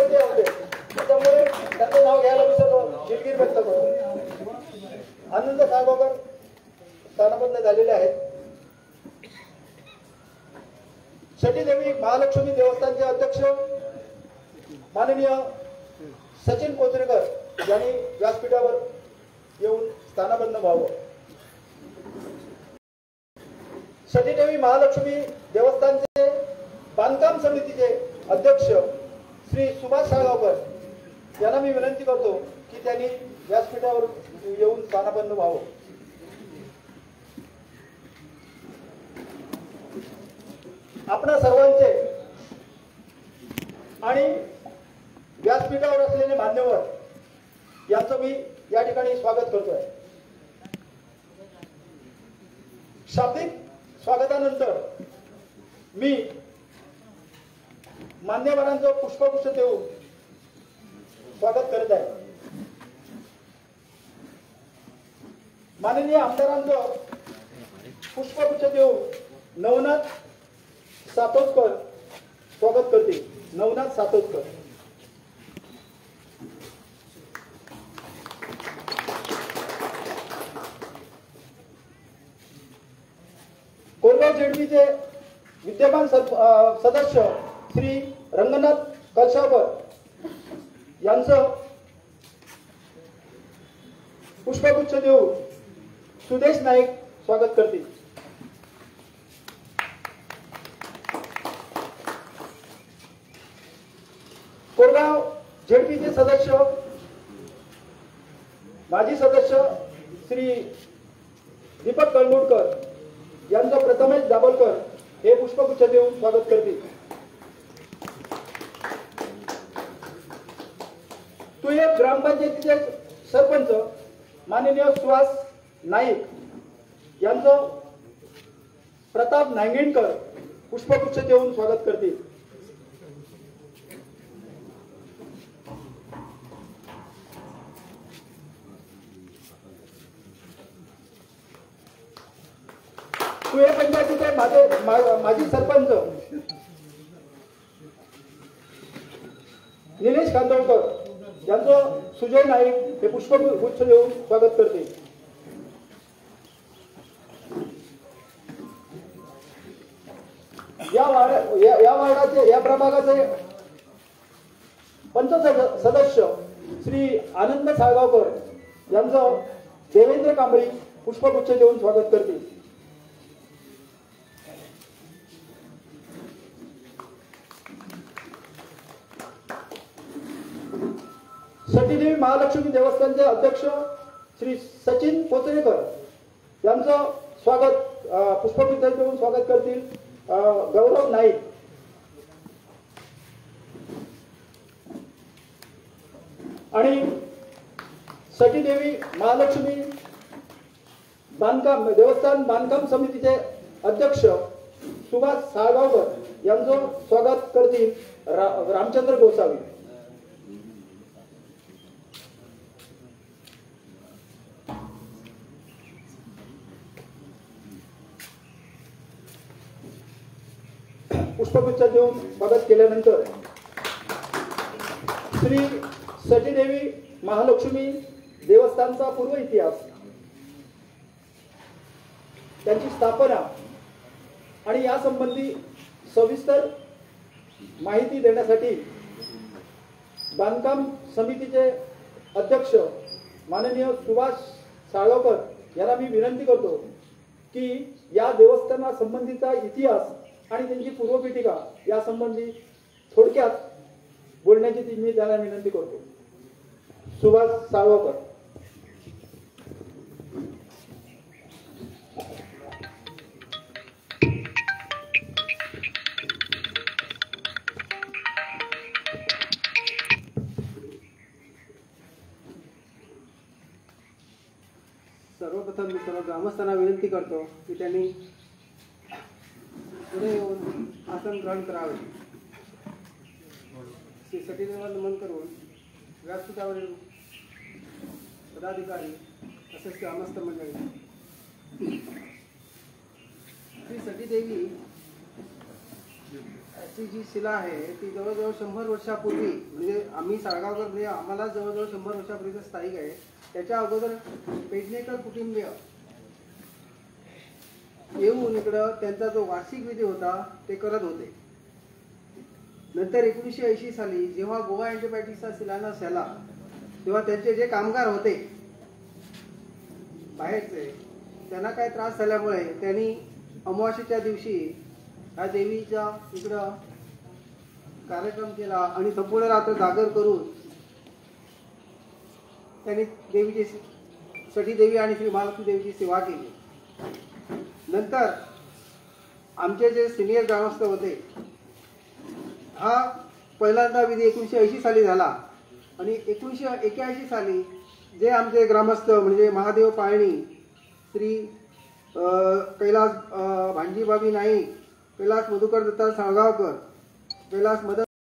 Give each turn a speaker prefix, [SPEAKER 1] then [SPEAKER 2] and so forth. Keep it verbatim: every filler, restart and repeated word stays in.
[SPEAKER 1] ते होते, त्याच्यामुळे त्यांचं नाव घ्यायला विसरलो, दिलगिरी व्यक्त करतो. आनंद साळगावकर स्थानबद्ध झालेले आहेत. सटीदेवी महालक्ष्मी देवस्थानचे अध्यक्ष माननीय सचिन कोचरेकर यांनी व्यासपीठावर येऊन स्थानबद्ध व्हावं. सटीदेवी महालक्ष्मी देवस्थानचे बांधकाम समितीचे अध्यक्ष श्री सुभाष साळगावकर यांना मी विनंती करतो की त्यांनी व्यासपीठावर येऊन स्थानबद्ध व्हावं. आपणा सर्वांचे आणि व्यासपीठावर असलेले मान्यवर यांचं मी या ठिकाणी स्वागत करतोय. शाब्दिक स्वागतानंतर मी मान्यवरांचं पुष्पगुच्छ देऊन स्वागत करत आहे. माननीय आमदारांचं पुष्पगुच्छ देऊन नवनाथ सातोतकर स्वागत करते. नवनाथ सातोतकर. कोरेगाव जेडपीचे विद्यमान सदस्य श्री रंगनाथ कळसावकर यांचं पुष्पगुच्छ देऊन सुदेश नाईक स्वागत करतील. कोरेगाव जेडपीचे सदस्य माजी सदस्य श्री दीपक कळमुडकर यांचं प्रथमेश दाभोलकर हे पुष्पगुच्छ देऊन स्वागत करतील. तुये ग्रामपंचायतीचे सरपंच माननीय सुहास नाईक यांचं प्रताप नांगेणकर पुष्पगुच्छ देऊन स्वागत करतील. तुये पंचायतीचे माजी सरपंच निलेश कांदळकर यांचं सुजय नाईक हे पुष्पगुच्छ देऊन स्वागत करते. या वार्ड या वार्डाचे या प्रभागाचे पंच सदस्य श्री आनंद साळगावकर यांचं देवेंद्र कांबळी पुष्पगुच्छ देऊन स्वागत करते. सटीदेवी महालक्ष्मी देवस्थानचे अध्यक्ष श्री सचिन कोचरेकर यांचं स्वागत पुष्पगुच्छ देऊन स्वागत करतील गौरव नाईक. आणि सटीदेवी महालक्ष्मी बांधकाम देवस्थान बांधकाम समितीचे अध्यक्ष सुभाष साळगावकर यांचं स्वागत करतील रा, रामचंद्र गोसावी. पुष्पगुच्छ देऊन स्वागत केल्यानंतर श्री सटीदेवी महालक्ष्मी देवस्थानचा पूर्व इतिहास, त्यांची स्थापना आणि या संबंधी सविस्तर माहिती देण्यासाठी बांधकाम समितीचे अध्यक्ष माननीय सुभाष साळगावकर यांना मी विनंती करतो की या देवस्थाना संबंधीचा इतिहास आणि त्यांची पूर्वपीठिका या संबंधी थोडक्यात बोलण्याची मी त्यांना विनंती करतो. सुभाष साळगावकर.
[SPEAKER 2] सर्वप्रथम मी सर्व ग्रामस्थांना विनंती करतो की त्यांनी पुढे येऊन आसन ग्रहण करावे. श्री सटीदेवाला नमन करून व्यासपीठावरील पदाधिकारी तसेच ग्रामस्थ मंडळी श्री सटीदेवी ची जी शिला आहे ती जवळजवळ शंभर वर्षापूर्वी म्हणजे आम्ही साळगावकर म्हणजे आम्हाला जवळजवळ शंभर वर्षापूर्वीचं स्थायिक आहे. त्याच्या अगोदर पेडणेकर कुटुंबीय येऊन इकडं त्यांचा जो वार्षिक विधी होता ते करत होते. नंतर एकोणीसशे ऐंशी साली जेव्हा गोवा अँटीबायोटिक्सचा शिलान्यास झाला तेव्हा त्यांचे जे कामगार होते बाहेरचे त्यांना काय त्रास झाल्यामुळे त्यांनी अमावास्येच्या दिवशी ह्या देवीचा इकडं कार्यक्रम केला आणि संपूर्ण रात्र जागर करून त्यांनी देवीची सटी देवी आणि श्री महालक्ष्मी देवीची सेवा केली. नंतर आमचे जे सिनियर ग्रामस्थ होते हा पहिल्यांदा विधी एकोणीसशे ऐंशी साली झाला आणि एकोणीसशे एक्याऐंशी साली जे आमचे ग्रामस्थ म्हणजे महादेव पाळणी, श्री कैलास भांजीबाबी नाईक, कैलास मधुकर दत्ता साळगावकर, कैलास मदन